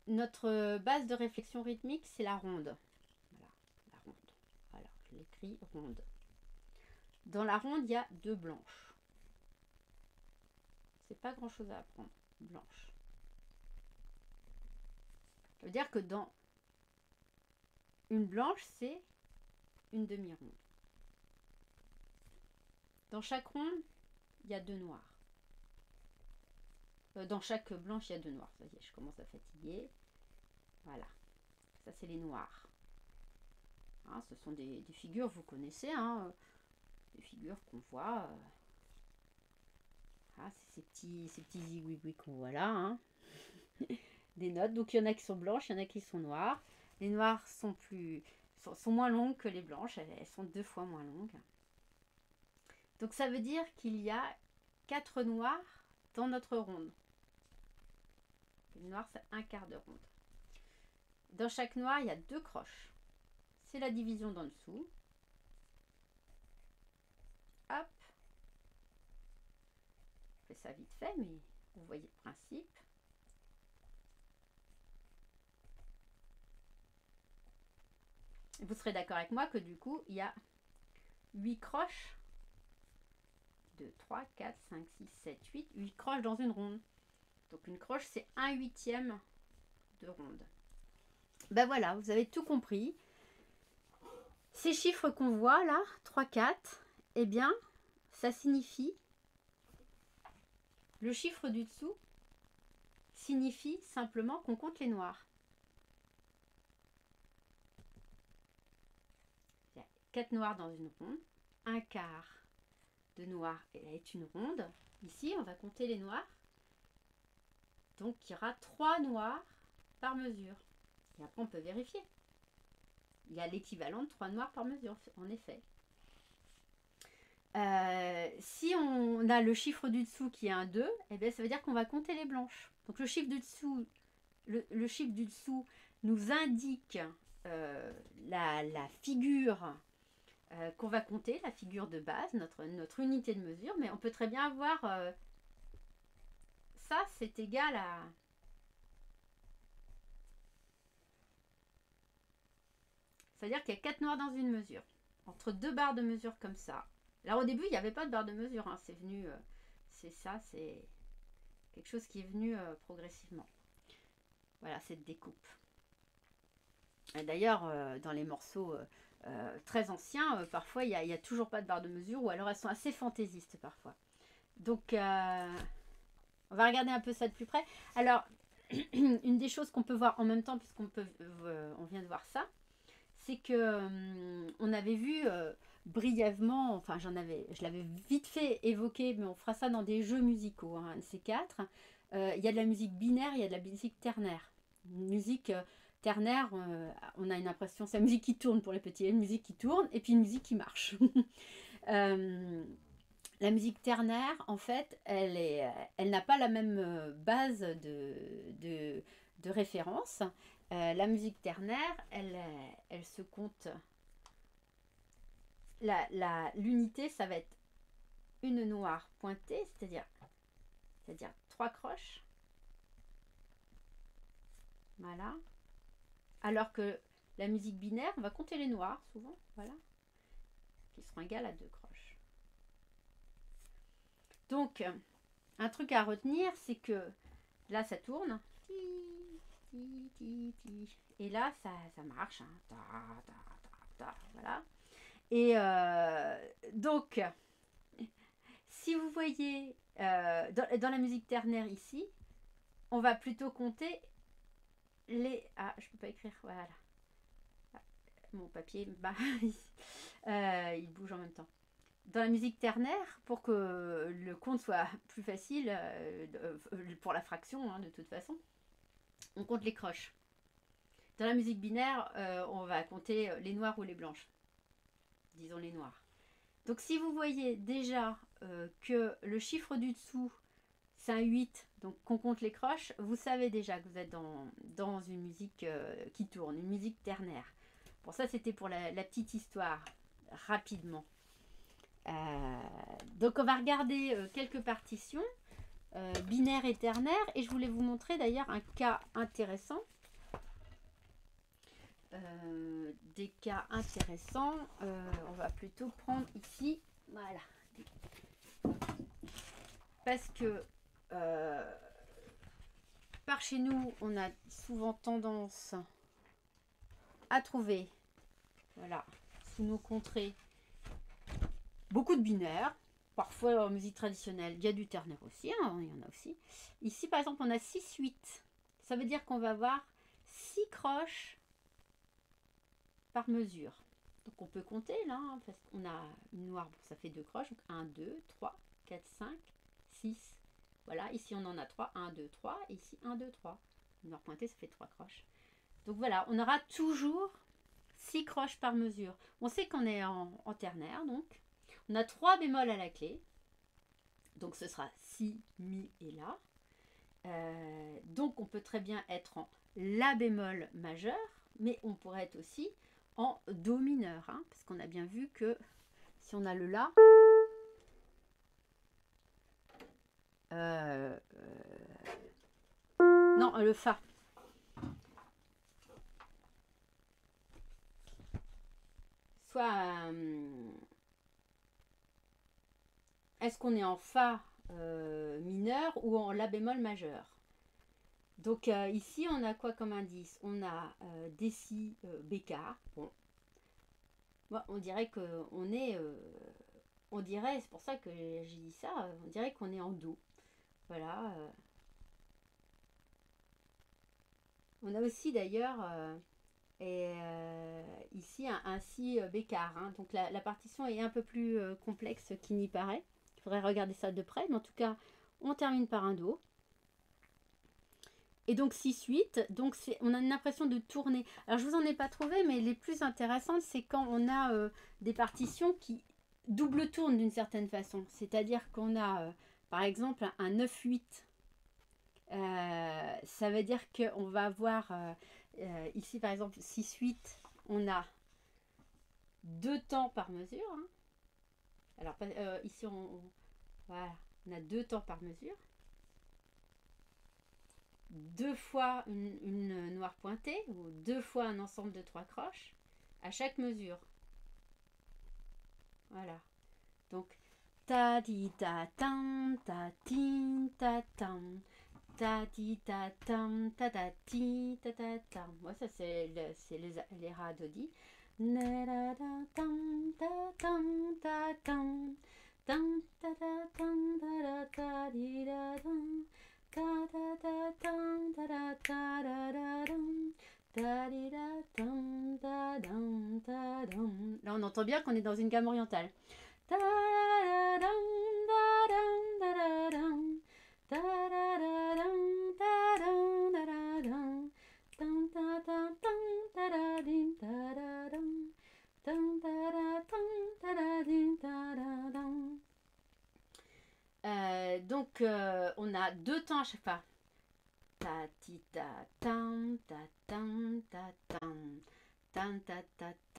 notre base de réflexion rythmique, c'est la ronde. Voilà, la ronde. Voilà, je l'écris ronde. Dans la ronde, il y a 2 blanches. C'est pas grand chose à apprendre. Blanche. Ça veut dire que dans une blanche, c'est une demi-ronde. Dans chaque ronde, il y a 2 noirs. Dans chaque blanche, il y a 2 noirs. Ça y est, je commence à fatiguer. Voilà. Ça, c'est les noirs. Hein, ce sont des figures, vous connaissez, hein, des figures qu'on voit. Ah, c'est ces petits zigouigouis qu'on voit là. Hein. Des notes. Donc, il y en a qui sont blanches, il y en a qui sont noires. Les noires sont moins longues que les blanches. Elles sont 2 fois moins longues. Donc, ça veut dire qu'il y a 4 noirs dans notre ronde. Le noir, c'est un quart de ronde. Dans chaque noir, il y a 2 croches. C'est la division d'en dessous. Hop. Je fais ça vite fait, mais vous voyez le principe. Vous serez d'accord avec moi que du coup, il y a 8 croches. 2, 3, 4, 5, 6, 7, 8. 8 croches dans une ronde. Donc une croche, c'est 1/8 de ronde. Ben voilà, vous avez tout compris. Ces chiffres qu'on voit là, 3, 4, eh bien, ça signifie, le chiffre du dessous signifie simplement qu'on compte les noirs. Il y a 4 noirs dans une ronde, un quart de noir est une ronde. Ici, on va compter les noirs. Donc, il y aura 3 noirs par mesure. Et après, on peut vérifier. Il y a l'équivalent de 3 noirs par mesure, en effet. Si on a le chiffre du dessous qui est un 2, eh bien, ça veut dire qu'on va compter les blanches. Donc, le chiffre du dessous, le chiffre du dessous nous indique la figure qu'on va compter, la figure de base, notre unité de mesure. Mais on peut très bien avoir ça, c'est égal à... C'est-à-dire qu'il y a 4 noirs dans une mesure. Entre 2 barres de mesure comme ça. Alors au début, il n'y avait pas de barre de mesure. Hein. C'est venu... c'est ça, c'est quelque chose qui est venu progressivement. Voilà, cette découpe. D'ailleurs, dans les morceaux très anciens, parfois, il n'y a toujours pas de barre de mesure. Ou alors, elles sont assez fantaisistes parfois. Donc, on va regarder un peu ça de plus près. Alors, une des choses qu'on peut voir en même temps, puisqu'on on vient de voir ça, c'est que on avait vu brièvement, enfin je l'avais vite fait évoquer, mais on fera ça dans des jeux musicaux, hein, un de ces 4. Il y a de la musique binaire, il y a de la musique ternaire. Une musique ternaire, on a une impression, c'est la musique qui tourne pour les petits, une musique qui tourne et puis une musique qui marche. La musique ternaire, en fait, elle n'a pas la même base de référence. La musique ternaire, elle se compte. L'unité, ça va être une noire pointée, c'est-à-dire 3 croches. Voilà. Alors que la musique binaire, on va compter les noirs, souvent, voilà, qui seront égales à 2 croches. Donc, un truc à retenir, c'est que là, ça tourne. Et là, ça marche. Hein. Voilà. Et donc, si vous voyez dans la musique ternaire ici, on va plutôt compter les... Ah, je peux pas écrire, voilà. Mon papier, bah, il bouge en même temps. Dans la musique ternaire, pour que le compte soit plus facile, pour la fraction, hein, de toute façon, on compte les croches. Dans la musique binaire, on va compter les noirs ou les blanches. Disons les noirs. Donc si vous voyez déjà que le chiffre du dessous, c'est un 8, donc qu'on compte les croches, vous savez déjà que vous êtes dans une musique qui tourne, une musique ternaire. Bon, ça c'était pour la petite histoire, rapidement. Donc on va regarder quelques partitions, binaires et ternaires, et je voulais vous montrer d'ailleurs un cas intéressant. des cas intéressants, on va plutôt prendre ici, voilà, parce que par chez nous, on a souvent tendance à trouver, voilà, sous nos contrées, beaucoup de binaires. Parfois en musique traditionnelle, il y a du ternaire aussi, hein, il y en a aussi. Ici, par exemple, on a 6-8. Ça veut dire qu'on va avoir 6 croches par mesure. Donc on peut compter là, hein, parce qu'on a une noire, bon, ça fait 2 croches. Donc 1, 2, 3, 4, 5, 6. Voilà, ici on en a 3. 1, 2, 3. Et ici 1, 2, 3. Une noire pointée, ça fait 3 croches. Donc voilà, on aura toujours 6 croches par mesure. On sait qu'on est en ternaire, donc. On a 3 bémols à la clé. Donc ce sera si, mi et la. Donc on peut très bien être en la bémol majeur, mais on pourrait être aussi en do mineur, hein, parce qu'on a bien vu que si on a le la, non, le fa. Soit est-ce qu'on est en fa mineur ou en la bémol majeur? Donc ici on a quoi comme indice? On a des si bécard. Bon. Bon, on dirait qu'on est on dirait, c'est pour ça que j'ai dit ça, on dirait qu'on est en do. Voilà. On a aussi d'ailleurs ici un si bécard, hein. Donc la partition est un peu plus complexe qu'il n'y paraît. Il faudrait regarder ça de près, mais en tout cas on termine par un do. Et donc 6-8, donc on a une impression de tourner. Alors je vous en ai pas trouvé, mais les plus intéressantes, c'est quand on a des partitions qui double tournent d'une certaine façon. C'est-à-dire qu'on a par exemple un 9-8. Ça veut dire qu'on va avoir ici par exemple 6-8, on a 2 temps par mesure. Hein. Alors ici voilà, on a 2 temps par mesure. 2 fois une noire pointée ou 2 fois un ensemble de 3 croches à chaque mesure. Voilà. Donc ta di ta tam ta ti ta tam ta di ta tam ta ta ti ta ta tam. Moi ça c'est les radodis. Na ta tam ta tam ta tam tam ta ta tam ta ta di da tam. Là, on entend bien qu'on est dans une gamme orientale. Donc, on a 2 temps à chaque fois. Ta ti ta tam ta tam ta tam tam ta ta